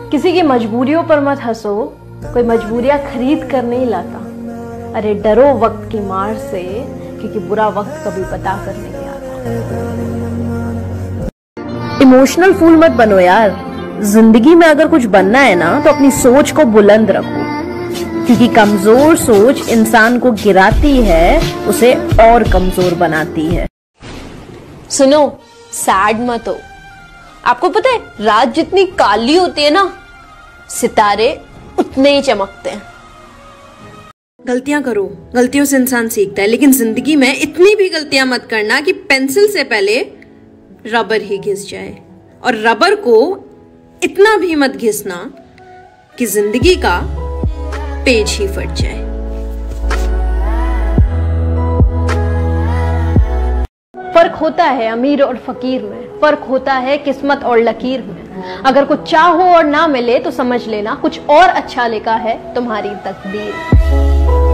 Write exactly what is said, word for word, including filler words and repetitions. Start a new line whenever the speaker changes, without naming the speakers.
किसी की मजबूरियों पर मत हंसो, कोई मजबूरियां खरीद कर नहीं लाता। अरे डरो वक्त की मार से, क्योंकि बुरा वक्त कभी बता कर नहीं आता। इमोशनल फूल मत बनो यार। जिंदगी में अगर कुछ बनना है ना तो अपनी सोच को बुलंद रखो, क्योंकि कमजोर सोच इंसान को गिराती है, उसे और कमजोर बनाती है।
सुनो, सैड मत हो। आपको पता है रात जितनी काली होती है ना, सितारे उतने ही चमकते हैं।
गलतियां करो, गलतियों से इंसान सीखता है, लेकिन जिंदगी में इतनी भी गलतियां मत करना कि पेंसिल से पहले रबर ही घिस जाए, और रबर को इतना भी मत घिसना कि जिंदगी का पेज ही फट जाए।
फर्क होता है अमीर और फकीर में, फर्क होता है किस्मत और लकीर में। अगर कुछ चाहो और ना मिले तो समझ लेना कुछ और अच्छा लिखा है तुम्हारी तकदीर।